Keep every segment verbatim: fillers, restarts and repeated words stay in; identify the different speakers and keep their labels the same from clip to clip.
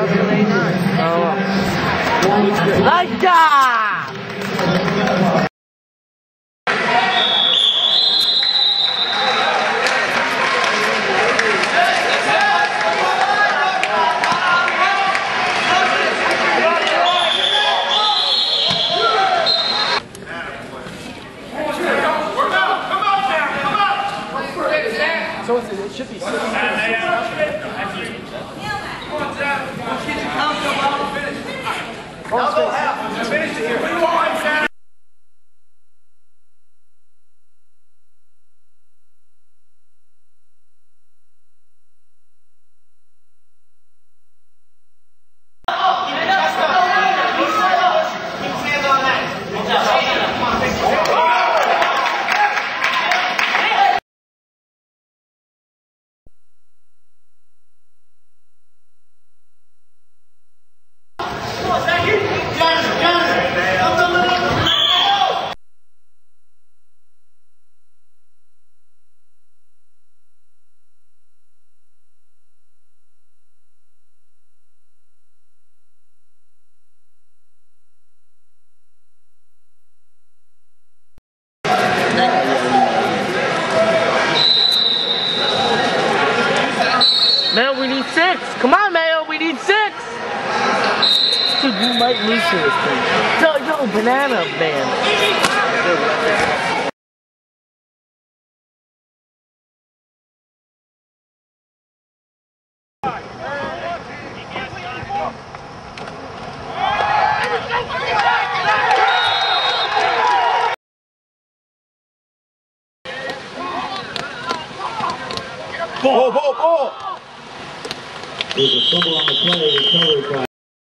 Speaker 1: seven eighty-nine. Oh. Like that!
Speaker 2: So it should be six. Finish it here.
Speaker 1: Mayo, we need six. Come on, Mayo, we need six. Dude, you might lose to this thing. No, no, banana, man.
Speaker 2: Ball, ball, ball!
Speaker 3: There's a fumble on the play, recovered by.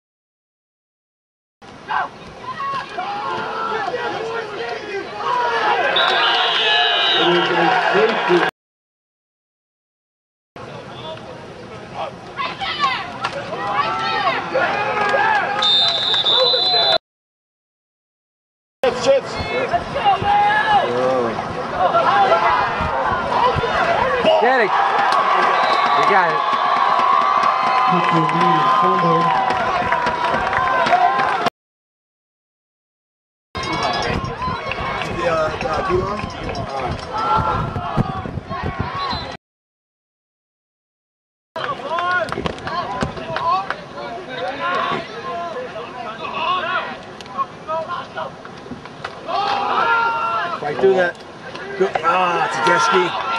Speaker 2: Shits.
Speaker 1: Get it. You got it.
Speaker 2: The, uh, uh, T-Line? Right through that. Good. Ah, Tedeschi.